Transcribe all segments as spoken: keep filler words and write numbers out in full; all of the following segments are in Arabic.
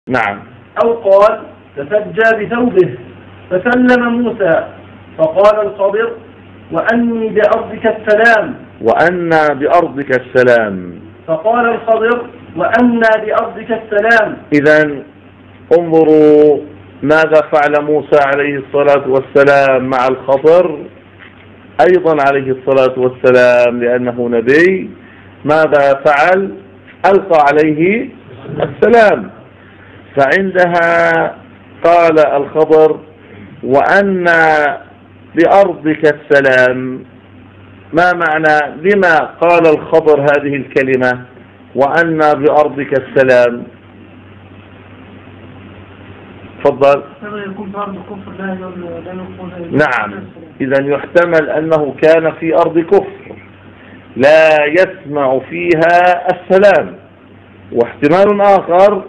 نعم. أو قال تسجى بثوبه فسلم موسى فقال الخضر وأني بأرضك السلام وأنا بأرضك السلام فقال الخضر وأنا بأرضك السلام. إذن انظروا ماذا فعل موسى عليه الصلاة والسلام مع الخضر أيضا عليه الصلاة والسلام لأنه نبي. ماذا فعل؟ ألقى عليه السلام. فعندها قال الخضر وأنا بأرضك السلام. ما معنى لما قال الخضر هذه الكلمة وأنا بأرضك السلام؟ تفضل. نعم. إذا يحتمل أنه كان في أرض كفر لا يسمع فيها السلام. واحتمال آخر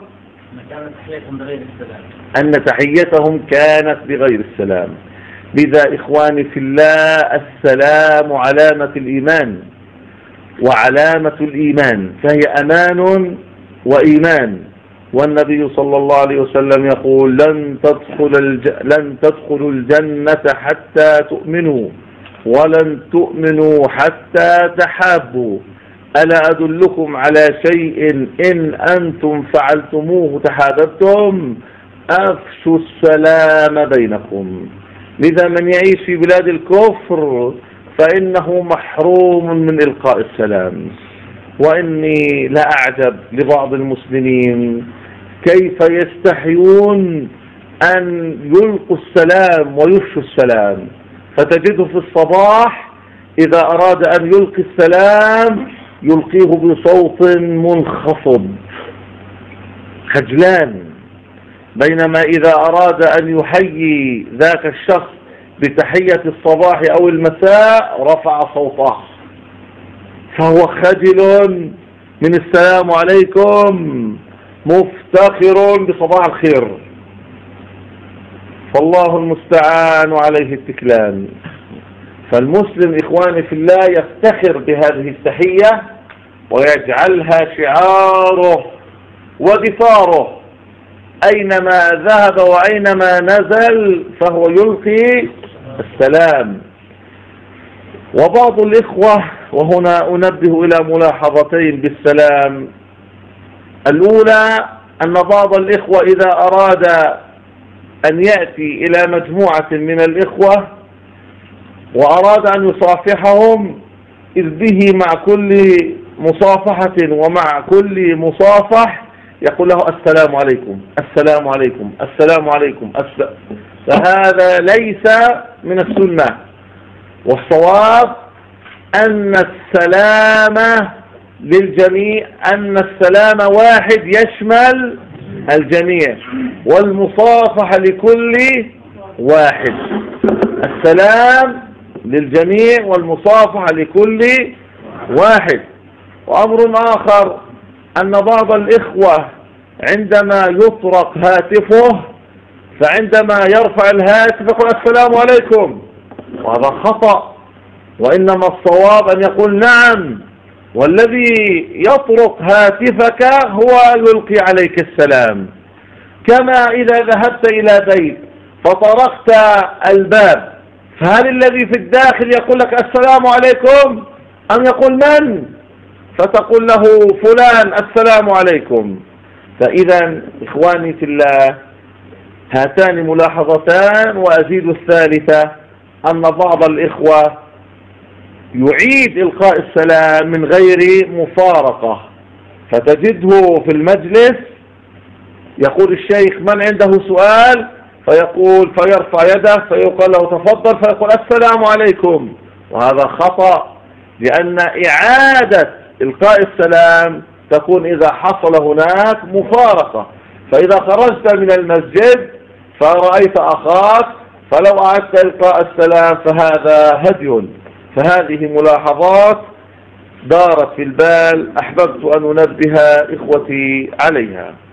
أن تحيتهم كانت بغير السلام. لذا إخواني في الله السلام علامة الإيمان وعلامة الإيمان، فهي أمان وإيمان. والنبي صلى الله عليه وسلم يقول لن تدخل الج... لن تدخلوا الجنة حتى تؤمنوا ولن تؤمنوا حتى تحابوا. ألا أدلكم على شيء إن أنتم فعلتموه تحاببتم؟ أفشوا السلام بينكم. لذا من يعيش في بلاد الكفر فإنه محروم من إلقاء السلام. وإني لا أعجب لبعض المسلمين كيف يستحيون أن يلقوا السلام ويفشوا السلام. فتجده في الصباح إذا أراد أن يلقي السلام يلقيه بصوت منخفض خجلان، بينما إذا أراد أن يحيي ذاك الشخص بتحية الصباح أو المساء رفع صوته، فهو خجل من السلام عليكم مفتخر بصباح الخير. فالله المستعان وعليه التكلان. فالمسلم إخواني في الله يفتخر بهذه التحية ويجعلها شعاره ودفاره أينما ذهب وأينما نزل فهو يلقي السلام. وبعض الإخوة، وهنا أنبه إلى ملاحظتين بالسلام. الأولى أن بعض الإخوة إذا أراد أن يأتي إلى مجموعة من الإخوة وأراد أن يصافحهم إذ به مع كل مصافحة ومع كل مصافح يقول له السلام عليكم السلام عليكم السلام عليكم الس... فهذا ليس من السنة. والصواب أن السلام للجميع، أن السلام واحد يشمل الجميع، والمصافحة لكل واحد. السلام للجميع والمصافحة لكل واحد. وأمر آخر أن بعض الإخوة عندما يطرق هاتفه فعندما يرفع الهاتف يقول السلام عليكم، وهذا خطأ. وإنما الصواب أن يقول نعم، والذي يطرق هاتفك هو يلقي عليك السلام. كما إذا ذهبت إلى بيت فطرقت الباب فهل الذي في الداخل يقول لك السلام عليكم أم يقول من؟ فتقول له فلان السلام عليكم. فإذا إخواني في الله هاتان ملاحظتان. وأزيد الثالثة أن بعض الإخوة يعيد إلقاء السلام من غير مفارقة، فتجده في المجلس يقول الشيخ من عنده سؤال فيقول فيرفع يده فيقال له تفضل فيقول السلام عليكم، وهذا خطأ. لأن إعادة إلقاء السلام تكون إذا حصل هناك مفارقة. فإذا خرجت من المسجد فرأيت أخاك فلو أعدت إلقاء السلام فهذا هدي. فهذه ملاحظات دارت في البال أحببت أن أنبه إخوتي عليها.